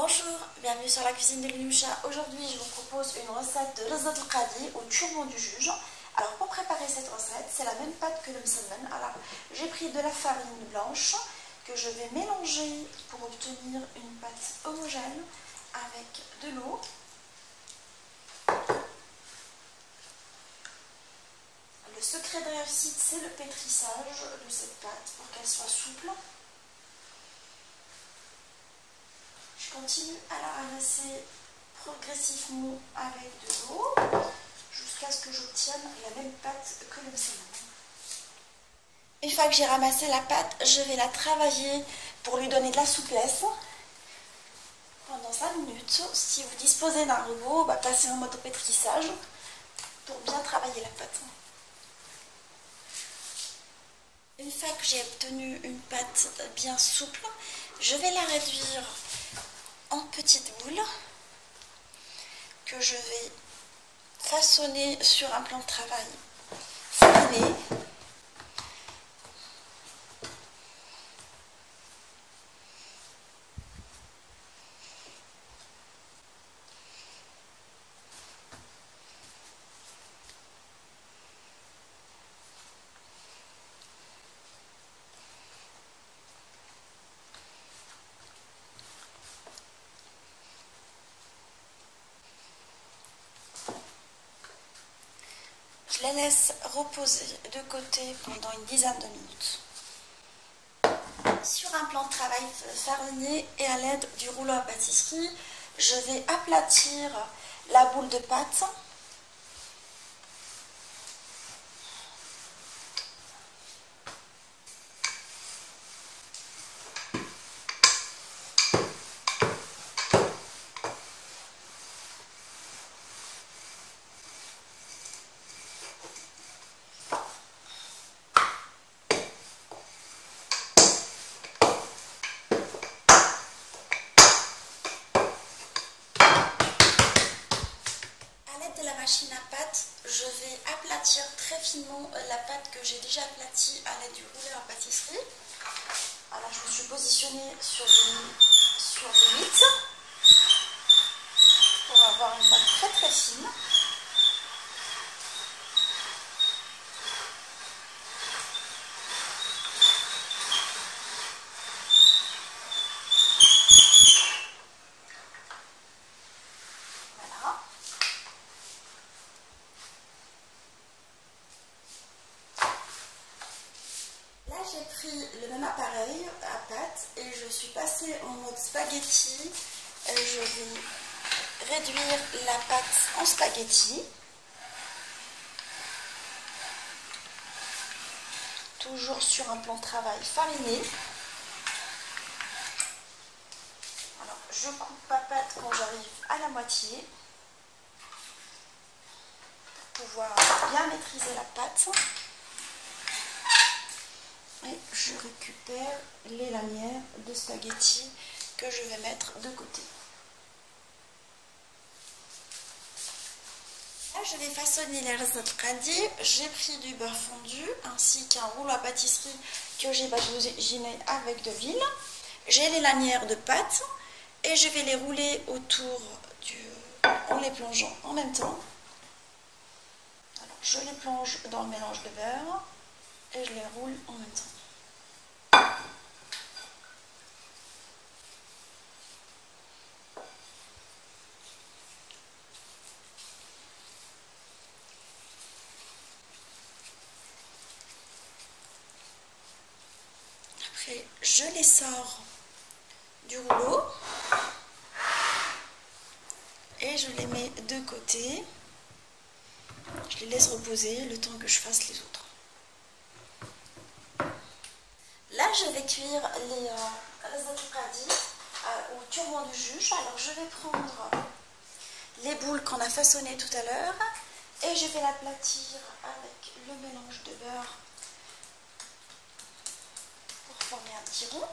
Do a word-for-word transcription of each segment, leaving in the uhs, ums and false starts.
Bonjour, bienvenue sur la cuisine de Linoucha. Aujourd'hui, je vous propose une recette de rizzat al-qadi au turban du juge. Alors, pour préparer cette recette, c'est la même pâte que le msammen. Alors, j'ai pris de la farine blanche que je vais mélanger pour obtenir une pâte homogène avec de l'eau. Le secret de réussite, c'est le pétrissage de cette pâte pour qu'elle soit souple. Je continue à la ramasser progressivement avec de l'eau jusqu'à ce que j'obtienne la même pâte que le msammen. Une fois que j'ai ramassé la pâte, je vais la travailler pour lui donner de la souplesse pendant cinq minutes. Si vous disposez d'un robot, bah, passez en mode pétrissage pour bien travailler la pâte. Une fois que j'ai obtenu une pâte bien souple, je vais la réduire en petites boules que je vais façonner sur un plan de travail fariné. Je les laisse reposer de côté pendant une dizaine de minutes. Sur un plan de travail fariné et à l'aide du rouleau à pâtisserie, je vais aplatir la boule de pâte. De la machine à pâte, je vais aplatir très finement la pâte que j'ai déjà aplatie à l'aide du rouleau à pâtisserie. Alors je me suis positionnée sur du, sur du huit pour avoir une pâte très très fine. J'ai pris le même appareil à pâte et je suis passée en mode spaghetti. Je vais réduire la pâte en spaghetti. Toujours sur un plan de travail fariné. Alors, je coupe ma pâte quand j'arrive à la moitié pour pouvoir bien maîtriser la pâte. Et je récupère les lanières de spaghetti que je vais mettre de côté. Là, je vais façonner les rizzat al-qadi. J'ai pris du beurre fondu ainsi qu'un rouleau à pâtisserie que j'ai badigeonné avec de l'huile. J'ai les lanières de pâte et je vais les rouler autour du... en les plongeant en même temps. Alors, je les plonge dans le mélange de beurre et je les roule en même temps. Après, je les sors du rouleau et je les mets de côté. Je les laisse reposer le temps que je fasse les autres. Là, je vais cuire les euh, rizzat al-qadi euh, au turban du juge. Alors, je vais prendre les boules qu'on a façonnées tout à l'heure et je vais l'aplatir avec le mélange de beurre pour former un petit rond.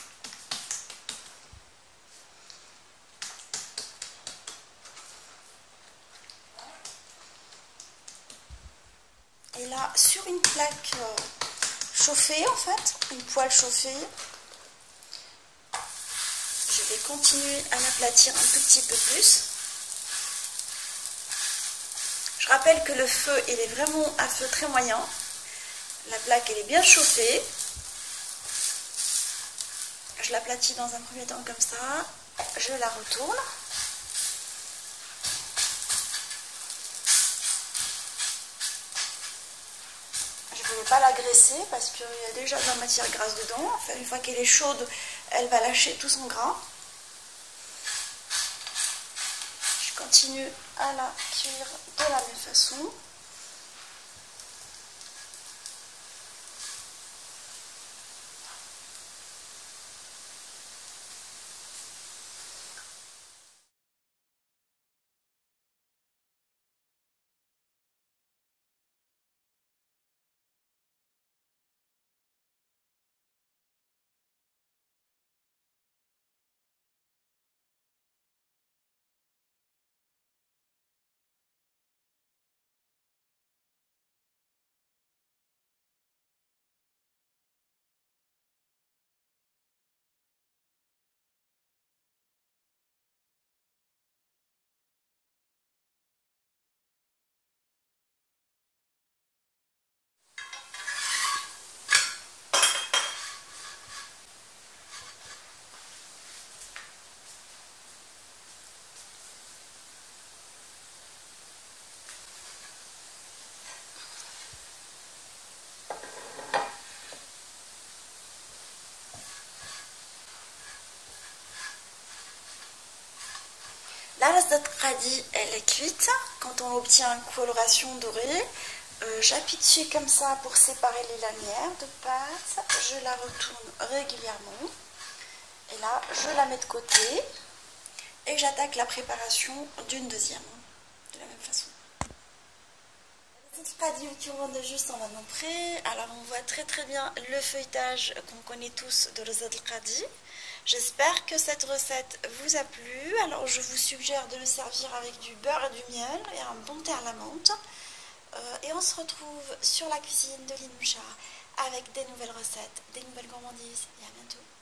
Et là, sur une plaque euh, chauffée, en fait, une poêle chauffée, je vais continuer à l'aplatir un tout petit peu plus. Je rappelle que le feu, il est vraiment à feu très moyen. La plaque, elle est bien chauffée. Je l'aplatis dans un premier temps comme ça. Je la retourne. Je ne voulais pas la graisser parce qu'il y a déjà de la matière grasse dedans. Enfin, une fois qu'elle est chaude, elle va lâcher tout son gras. Je continue à la cuire de la même façon. La rasdat qadi, elle est cuite. Quand on obtient une coloration dorée, euh, j'appuie dessus comme ça pour séparer les lanières de pâte. Je la retourne régulièrement. Et là, je la mets de côté. Et j'attaque la préparation d'une deuxième. De la même façon. La qadi qui rentre juste en maintenant prêt. Alors on voit très très bien le feuilletage qu'on connaît tous de rasdat qadi. J'espère que cette recette vous a plu. Alors je vous suggère de le servir avec du beurre et du miel et un bon thé à la menthe. Euh, et on se retrouve sur la cuisine de Lynn Mouchard avec des nouvelles recettes, des nouvelles gourmandises. Et à bientôt.